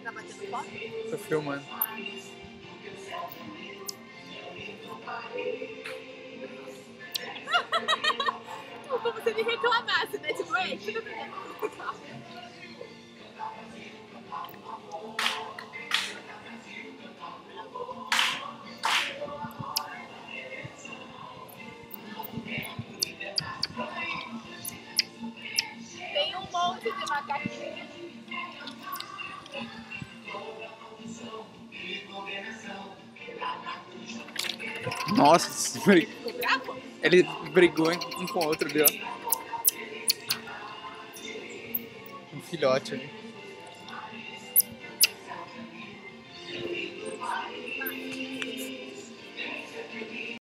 tá batendo foto? Tô filmando. Como se ele reclamasse, né? Tipo, ei, fica pra dentro. Tem um monte de macaquinhos. Nossa, Ficou bravo? ele brigou um com o outro, viu? Um filhote ali.